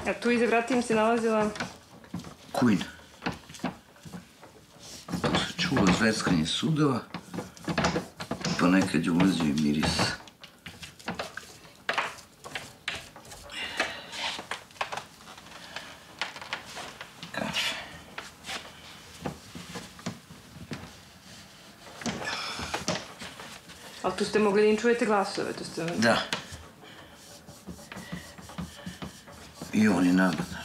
A tu iza vrata im se nalazila... Kujn. Tu se čulo zveckanje sudova, pa nekad je ulazio i miris. Kafe. Ali tu ste mogli da im čujete glasove, tu ste... Da. I on je nagleda.